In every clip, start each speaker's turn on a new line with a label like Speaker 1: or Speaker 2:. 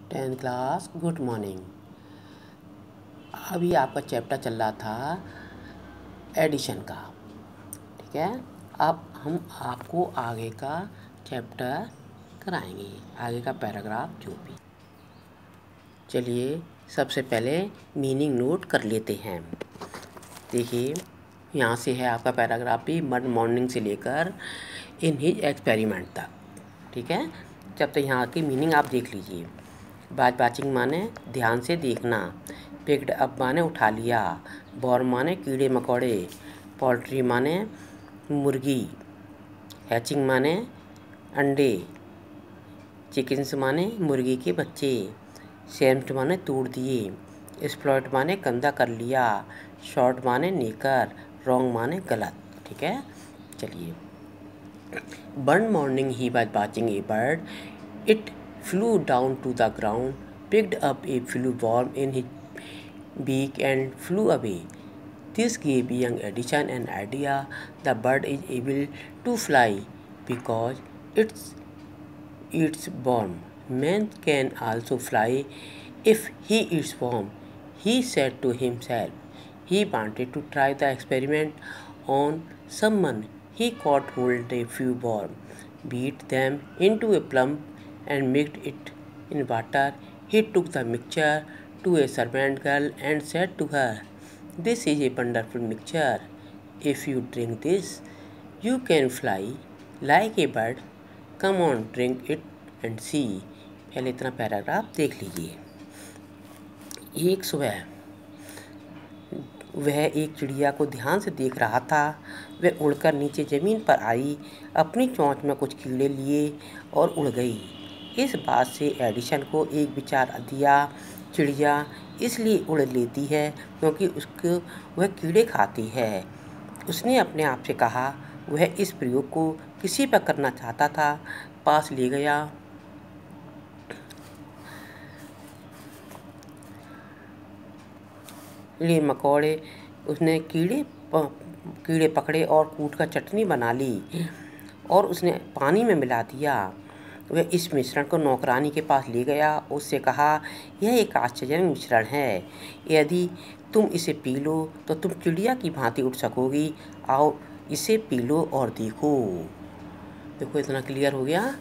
Speaker 1: 10th class good morning. अभी आपका chapter चल रहा था एडिशन का, ठीक है। अब हम आपको आगे का चैप्टर कराएंगे, आगे का पैराग्राफ जो भी। चलिए सबसे पहले मीनिंग नोट कर लेते हैं। देखिए यहाँ से है आपका पैराग्राफ भी, मड मॉर्निंग से लेकर इन हिज एक्सपेरिमेंट तक, ठीक है। जब तक यहाँ की मीनिंग आप देख लीजिए। वाचिंग माने ध्यान से देखना, पिक्ड अप माने उठा लिया, बॉर्म माने कीड़े मकोड़े, पोल्ट्री माने मुर्गी, हैचिंग माने अंडे, चिकन्स माने मुर्गी के बच्चे, सेम्ड माने तोड़ दिए, एक्सप्लॉइट माने गंदा कर लिया, शॉर्ट माने नेकर, रॉन्ग माने गलत, ठीक है। चलिए, one morning he was watching a bird, it flew down to the ground, picked up a flew worm in his beak and flew away. This gave young Edison an idea. The bird is able to fly because it eats worm. Man can also fly if he eats worm, he said to himself. He wanted to try the experiment on someone. He caught hold a few worms, beat them into a plump and mixed it in water. He took the mixture to a servant girl and said to her, "This is a wonderful mixture. If you drink this, you can fly like a bird. Come on, drink it and see." पहले इतना paragraph देख लीजिए। एक सुबह वह एक चिड़िया को ध्यान से देख रहा था। वह उड़कर नीचे ज़मीन पर आई, अपनी चोंच में कुछ कीड़े लिए और उड़ गई। इस बात से एडिसन को एक विचार दिया, चिड़िया इसलिए उड़ लेती है क्योंकि उसको वह कीड़े खाती है। उसने अपने आप से कहा। वह इस प्रयोग को किसी पर करना चाहता था। पास ले गया, ले मकोड़े, उसने कीड़े पकड़े और कूट कर चटनी बना ली और उसने पानी में मिला दिया। वह इस मिश्रण को नौकरानी के पास ले गया, उससे कहा, यह एक आश्चर्यजनक मिश्रण है। यदि तुम इसे पी लो तो तुम चिड़िया की भांति उड़ सकोगी। आओ इसे पी लो और देखो। देखो इतना क्लियर हो गया।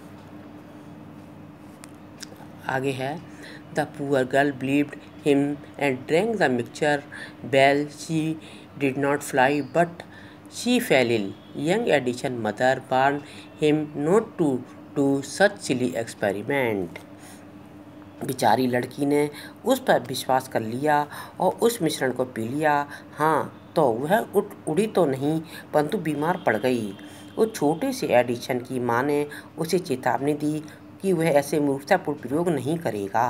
Speaker 1: आगे है, the poor girl believed him and drank the mixture well. She did not fly but she fell ill. Young Edison mother warned him not to do such silly experiment. बेचारी लड़की ने उस पर विश्वास कर लिया और उस मिश्रण को पी लिया। हाँ, तो वह उड़ी तो नहीं परंतु बीमार पड़ गई। उस छोटे से एडिशन की माँ ने उसे चेतावनी दी कि वह ऐसे मूर्खतापूर्ण प्रयोग नहीं करेगा।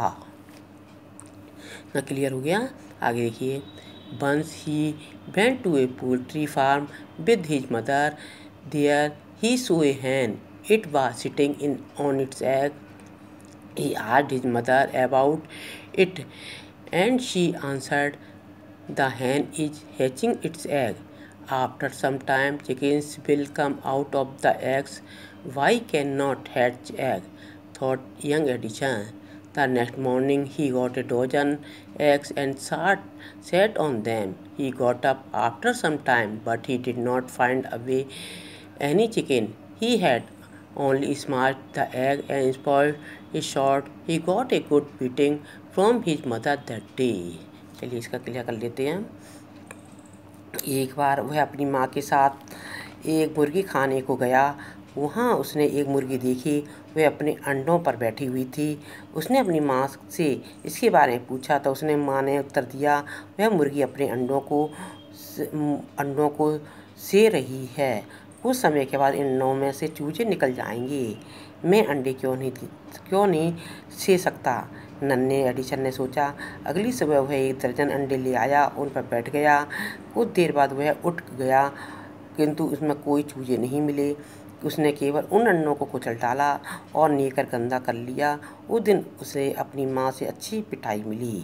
Speaker 1: ना क्लियर हो गया। आगे देखिए, once he went to a poultry farm with his mother. There he saw a hen. It was sitting on its egg. He asked his mother about it and she answered, "The hen is hatching its egg. After some time chickens will come out of the eggs. Why cannot hatch egg?" thought young Edison. The next morning he got a dozen eggs and sat on them. He got up after some time, but he did not find any chicken. He had only smashed the egg and spoiled his shot. He got a good beating from his mother that day. चलिए इसका clear कर लेते हैं। एक बार वह अपनी माँ के साथ एक मुर्गी खाने को गया। वहाँ उसने एक मुर्गी देखी, वह अपने अंडों पर बैठी हुई थी। उसने अपनी माँ से इसके बारे में पूछा तो उसने माँ ने उत्तर दिया, वह मुर्गी अपने अंडों को से रही है। कुछ समय के बाद इन अंडों में से चूजे निकल जाएंगे। मैं अंडे क्यों नहीं से सकता? नन्हे एडिसन ने सोचा। अगली सुबह वह एक दर्जन अंडे ले आया, उन पर बैठ गया। कुछ देर बाद वह उठ गया किंतु उसमें कोई चूजे नहीं मिले। उसने केवल उन अंडों को कुचल डाला और नेकर गंदा कर लिया। उस दिन उसे अपनी माँ से अच्छी पिटाई मिली।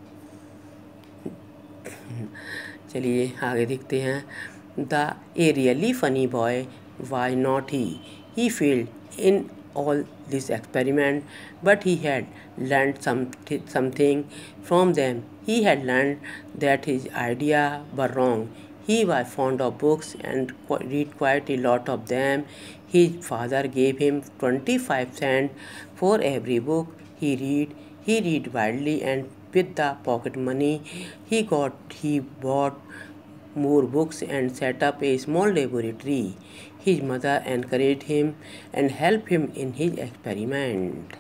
Speaker 1: चलिए आगे देखते हैं। A really funny boy, why not he? He failed in all this experiment, but he had learned something from them. He had learned that his ideas were wrong. He was fond of books and read quite a lot of them. His father gave him 25 cents for every book he read. He read widely, and with the pocket money he bought more books and set up a small laboratory. His mother encouraged him and helped him in his experiment.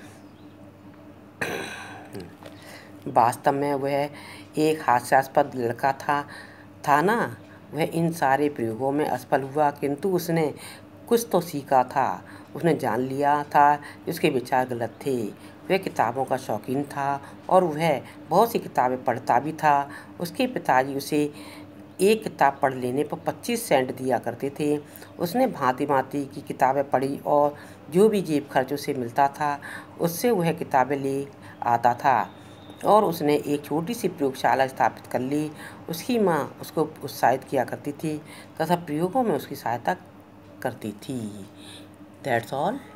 Speaker 1: वास्तव में वह एक हास्यास्पद लड़का था ना। वह इन सारे प्रयोगों में असफल हुआ, किंतु उसने कुछ तो सीखा था। उसने जान लिया था कि उसके विचार गलत थे। वह किताबों का शौकीन था और वह बहुत सी किताबें पढ़ता भी था। उसके पिताजी उसे एक किताब पढ़ लेने पर 25 सेंट दिया करते थे। उसने भांति भांति की किताबें पढ़ी और जो भी जेब खर्चों से मिलता था उससे वह किताबें ले आता था और उसने एक छोटी सी प्रयोगशाला स्थापित कर ली। उसकी माँ उसको उत्साहित किया करती थी तथा प्रयोगों में उसकी सहायता करती थी। That's all.